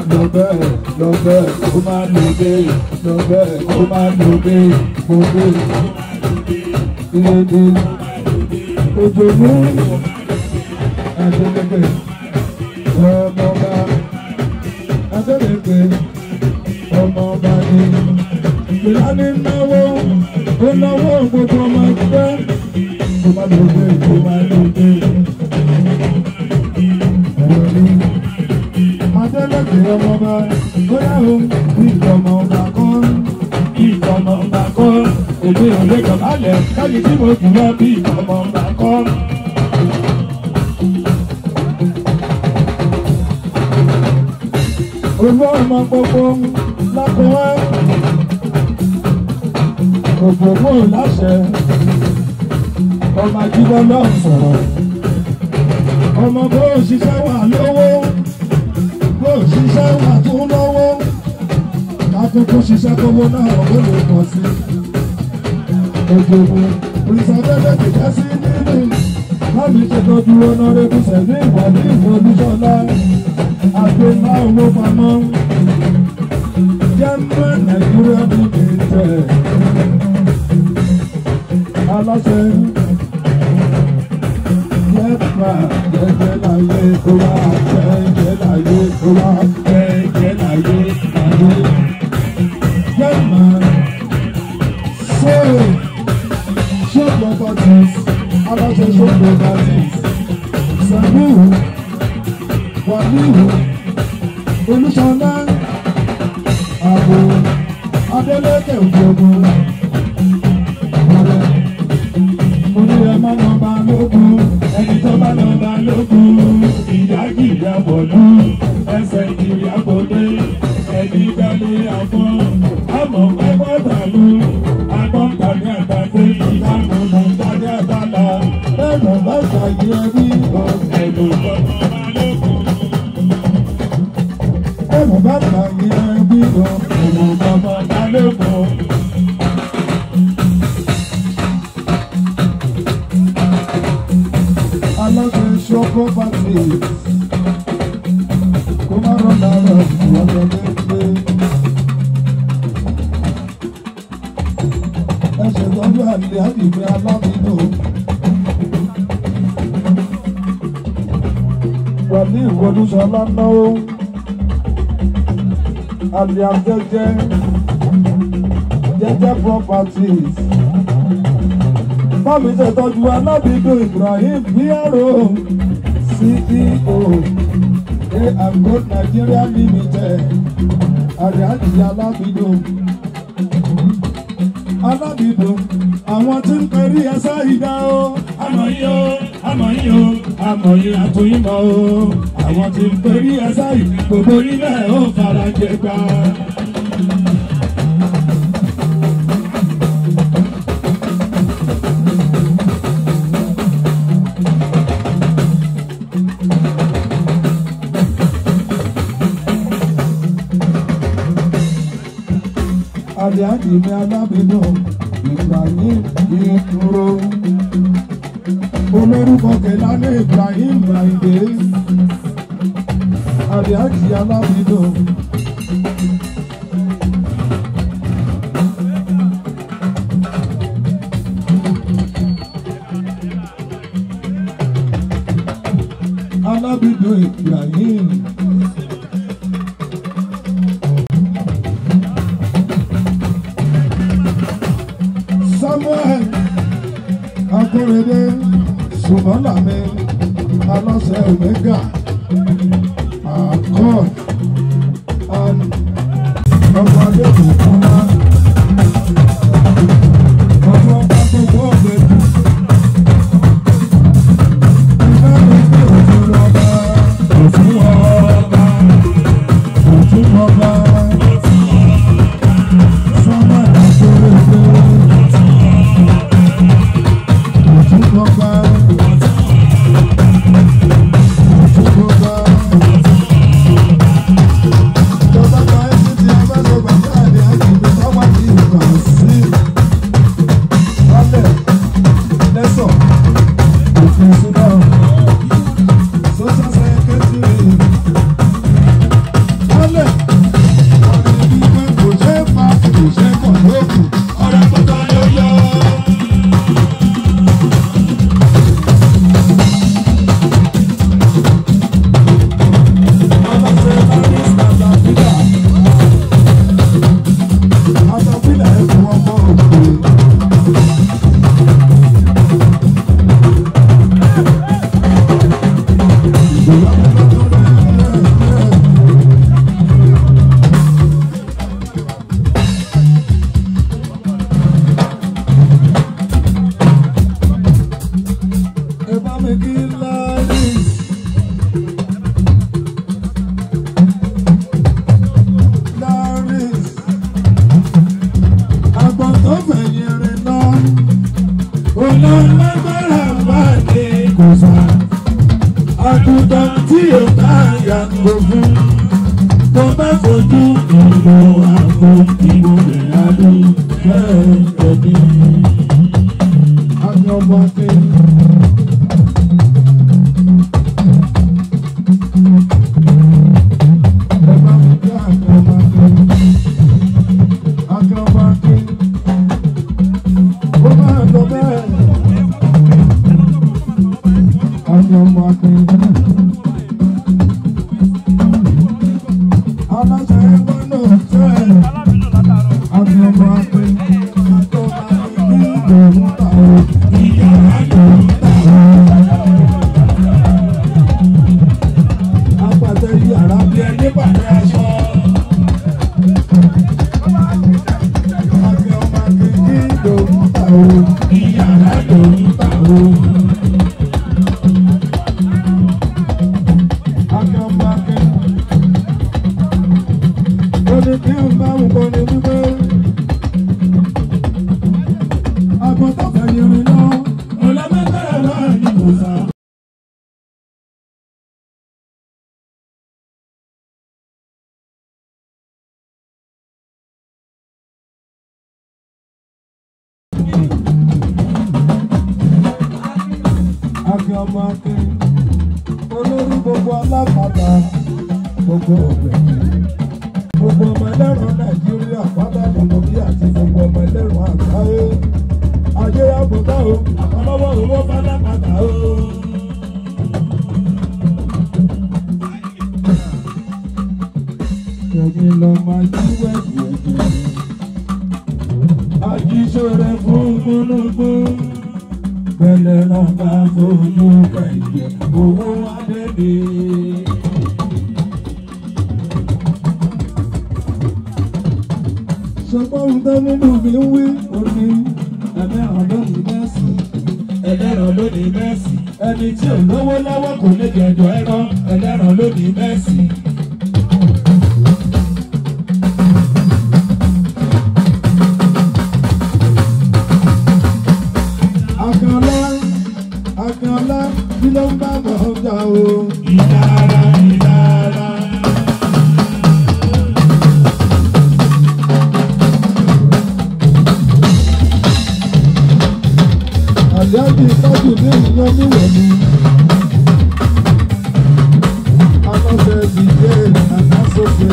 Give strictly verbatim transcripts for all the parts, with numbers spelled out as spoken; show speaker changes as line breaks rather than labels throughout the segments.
lọ bẹ́ẹ̀ lọ bẹ́ẹ̀ kó máa lò bẹ́ẹ̀ lọ bẹ́ẹ̀ kó máa lò bẹ́ẹ̀ mo bẹ́ẹ̀ ìrèdè òjò mú Adélékè ọmọọba Adélékè ọmọọba ni ìlànà ìnáwó ó náwó gbogbo ọmọ ẹgbẹ́ kó máa lò bẹ́ẹ̀ kó máa lò bẹ́ẹ̀. Adélékè ọmọọba bóyá o bí ìtọ́mọ ọba kan bí ìtọ́mọ ọba kan èmi ò lè dọ̀bálẹ̀ káyì tí mo jù lọ bí ìtọ́mọ ọba kan. Olú ọmọ gbogbo lákòwá ògbòmò láṣẹ ọmọ ajíbọ́ náà sọ̀rọ̀ ọmọ bó ṣiṣẹ́ wà lówó. Bó ṣiṣẹ́ wà tún lọ́wọ́ kákókó ṣiṣẹ́ kówó náà ó lè pọ̀ sí òjòwò ìsọdẹ́lẹ̀ kìkẹ́ sí nínú láti ṣètọ́jú ọ̀nàrẹ́bù sẹ̀mí ìwọ̀lú ìfọdúṣọlá àgbẹ̀má owó pamọ́ jẹ́mọ́ Nàìjíríà ní ìtẹ̀ aláṣẹ yẹ́pà jẹ́jẹ́ láyé kó wá jẹ́jẹ́ láyé kó wá jẹ́jẹ́ láyé láyé jẹ́mà so show properties aláṣẹ show properties Sàbíù Wàlíù Olúṣọlá àbò Adélékè òjòògùn ọ̀rẹ́ orí ẹ̀ má nà bá lókun ẹni tó bá nà bá lókun ìyá kìyà bọ̀lú ẹsẹ̀ kìyà bọ̀dé ẹni gbẹ́lẹ́ àfọ́ àmọ́ pẹ́pẹ́ tàlú agbọ́nkàní àtàtẹ́ ìdáná nàìjíríà àtàlà lẹ́nu bá ṣàyẹ ẹbí ẹ̀lú bọ̀lú bá lókun. Lẹ́nu bá ṣàyẹ ẹbí ẹ̀lú bọ̀lú bá lókun. Aláṣẹ show properties kó má rọ̀ lára ìwọ́dọ̀ lẹ́gbẹ́. Ẹ ṣètọ́jú àlè àdìgbẹ́ alábìínú. Wàlíù Olúṣọlá náwó. Àlè àjẹjẹ jẹjẹ properties. Bámi ṣètọ́jú alábìínú Ibrahim Bíárò C E O A and Gold Nigeria Limited àrẹ àdìyẹ alábìínú. Alábìínú àwọn tí ń perí ẹsẹ̀ ìdá o. Àmọ̀ yìí o, àmọ̀ yìí o, àmọ̀ yìí àtúnyìnbọ̀ o. Àwọn tí ń perí ẹsẹ̀ yìí gbogbo nílẹ̀ ó fara jẹ gbà. Àlè àdìmí alábìínú Ibrahim ìdúró olórúkọ Kẹ̀lání Ibrahim Àyìndé àlè àdìmí alábìínú. Alábìínú Ibrahim. Samuel Akórèdé Sùmọ́lámi aláṣẹ Omega Accord and ọmọ Adébùkọ́lá ọmọ ọba gbogbo ọ̀gbẹ́dù ìbáraẹni pé òfin ọba òfin ọba òfin ọba Samuel Akórèdé. Bye. kò fún tó bá fojú ìbò àpò ìbò rẹ̀ adùn bẹ́ẹ̀ tẹ̀lé. Àmì ọmọ akin. Ẹ bá mi kí àmì ọmọ akin. Àmì ọmọ akin. Ó máa lọ bẹ́ẹ̀. Àmì ọmọ akin. Aláṣẹ ẹgbẹ́ náà tẹ́ ẹ̀. Àmì ọmọ akin. Àtọ́ka ní ìdòwú táwọn. Ìyá àdòwú táwọn. Apàtẹ yàrá bí ẹni pàdé aṣọ. Àmì ọmọ akin ní ìdòwú táwọn. Ìyá àdòwú táwọn. Àmì ọmọ akin. Oní kí n bá ń kọ́ ni wípé àgbọ̀tọ̀ fẹ̀yìn rìn lọ, ọ̀làmẹ́tẹ̀rẹ̀ wà ní ìwòsàn. Àmì ọmọ akin, olórí gbogbo alápàdà, gbogbo ọ̀gbẹ̀rẹ̀. Gbogbo ọmọ ẹlẹ́rọ Nàìjíríà pátá gbogbo bí àti gbogbo ọmọ ẹlẹ́rọ àgbáyé. Ajé àbùdá o, àkọlọ́wọ́ owó pátápátá o. Ẹ̀yin lọ máa jí wẹ̀dì ẹ̀jẹ̀. Àjíṣòro fún gbólógbó. Bẹ̀lẹ̀ náà bá fojú kẹ̀yẹ̀ owó adébí. Ṣọpọ́ ń tán nínú mi ń wí òní. Ẹlẹ́ràn lónìí mẹ́sì. Ẹlẹ́ràn lónìí mẹ́sì. Ẹni tí ò lówó lọ́wọ́ kò lè jẹ̀jọ́ ẹran. Ẹlẹ́ràn lónìí mẹ́sì. Akànlá, Akànlá, kí ló ń bá bọ̀ ọjà o? Ìlara, ìlara. Àjáde ìtọ́jú ní ìyẹn níwẹ̀mí. Akọ́ṣẹ́ ti dé àkásókè.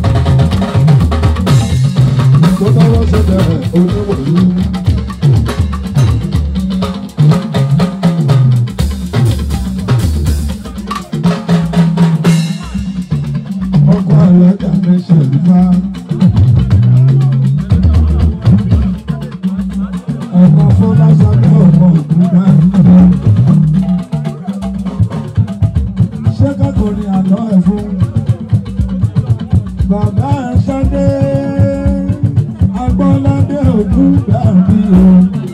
Tó bá wọ́n ṣẹlẹ̀ oníwòlú. Ọkọ̀ àlọ́jà mi ṣèlúfà. Ọmọ Fọláṣadé ọmọ òkúta. Ṣé kákò ní àná ẹ̀ fún? Bàbá Ṣadé Agbọ́ládé òkúta bí o.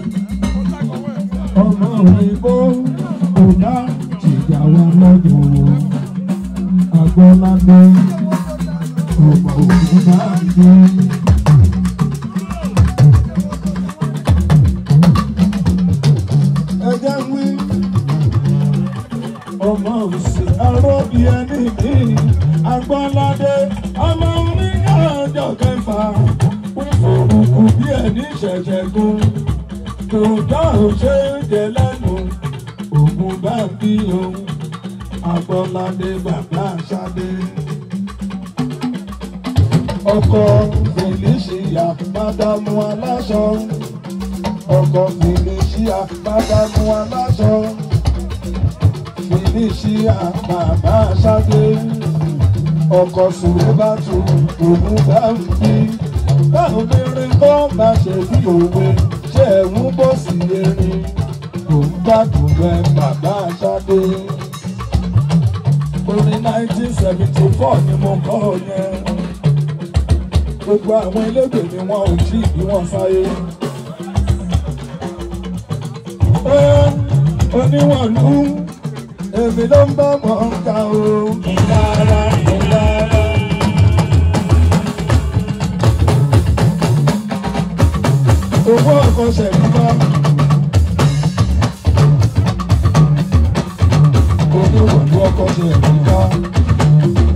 Ọmọ òyìnbó kò bá jìjà wa lọ́jọ́ wo. Agbọ́ládé ọmọ òkúta bí o. Ẹjẹ́ wí ọmọ òsì arọ́bí ẹni kí Agbọ́ládé ọmọ oníyà ọjọ́ kẹfà fòrùkù bí ẹni ṣẹ̀ṣẹ̀ gún kò dá òṣè jẹ lẹ́nu ògùn bá bí ohun Agbọ́ládé bàbá Ṣadé. Ọkọ Felicia Mádámù aláṣọ. Ọkọ Felicia Mádámù aláṣọ. Felicia bàbá Ṣadé. Ọkọ Sùrẹ́bàtù òun bá ń bí. Báwo lèrè kọ́ máa ṣe bí òwe ṣe ẹ̀wọ̀n bọ́ sí erin. Òun gbádùn rẹ bàbá Ṣadé. Orin nineteen seventy four ni mo kọ́ yẹn. Gbogbo àwọn elégbè ni wọn ò tí bí wọ́n sáyé. Oníwọ̀lú èmi ló ń bá wọn ká o. Ìlara, ìlara. Owó ọkọ̀ ṣẹ̀dúbá. Oníwọ̀lú ọkọ̀ ṣẹ̀dúbá.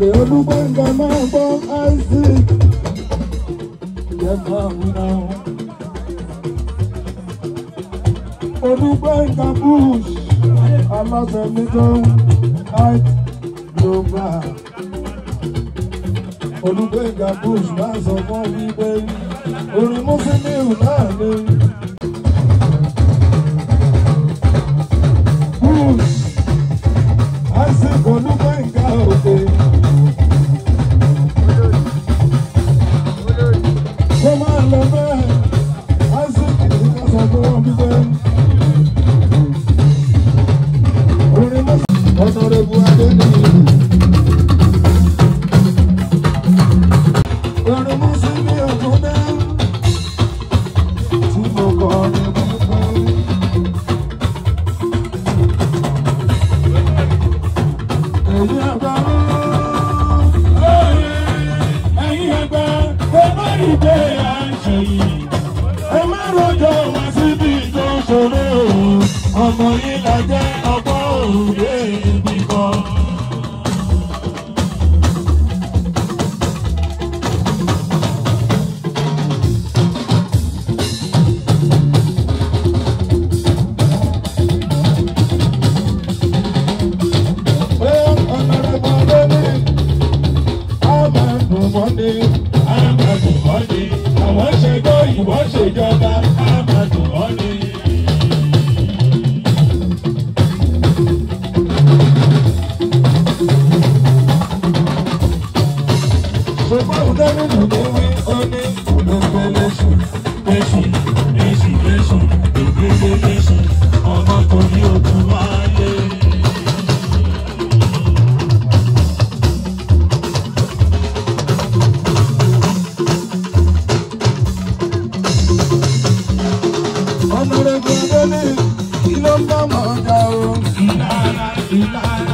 òkè Olúgbénga máa gbọ́ Isaac yẹ máa wí náà. Olúgbénga Bush aláṣẹ nìkan Ike Global. Olúgbénga Bush máa sọ fún mi pé orin Musiliu náà ni. Bush Isaac Olúgbénga òkè. Kó máa lọ bẹ́ẹ̀ Isaac ní ká sọ fún mi pé orin Musiliu Honorable Adeniyi. Orin Musiliu tó dé tí mo kọ́ ni mo kọ́. Èyí àgbà ẹ̀yin àgbà ẹ má rí pé à ń ṣe yìí. Ẹ má rojọ́ wá síbi tó ṣòro o. Ọmọ yìí la jẹ́ ọgbọ́n òde ibi kan. Àwọn ṣe gbọ́ ìwọ ṣèjọba àmàdùn ọ́ni. Ṣùgbọ́n òdẹ́rù ló wí ó ní olóńgbé léṣù léṣù léṣù léṣù ìgbélé léṣù ọmọ tó ní ogun wáyé. Honorable Adeniyi kí ló ń bá mọ̀ ọ́jà o. Ìlara ìlara.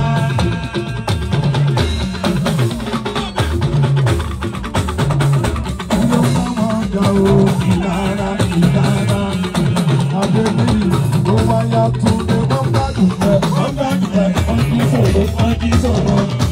Kí ló ń bá mọ̀ ọ́jà o. Ìlara ìlara. Adeniyi ló wáyà tún lé wọ́n bá dùn fẹ́. Wọ́n bá dùn fẹ́ wọ́n kí sọ̀rọ̀ wọ́n kí sọ̀rọ̀.